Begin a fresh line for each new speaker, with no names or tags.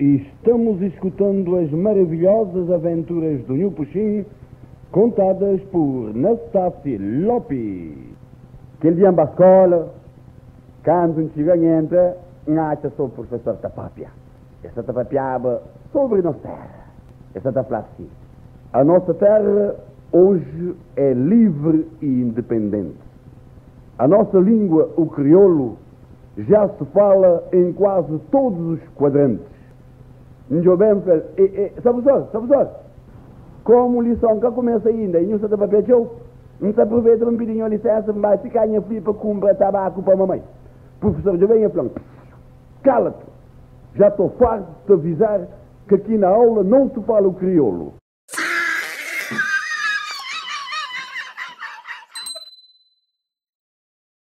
e estamos escutando as maravilhosas aventuras do Nhô Puxim, contadas por Nastácio Lopes.
Que ele ia para a escola, quando um chega entra, acha sobre o professor Tapapia. Essa tapapiaba sobre a nossa terra. Essa está falando assim: a nossa terra hoje é livre e independente. A nossa língua, o crioulo, já se fala em quase todos os quadrantes. Professor, como lição que começa ainda, e não se tapapechou, não se aproveita um bocadinho a licença, vai ficar em fila para comprar tabaco para a mamãe. Professor, já vem a falar, cala-te, já estou farto de te avisar que aqui na aula não se fala o crioulo.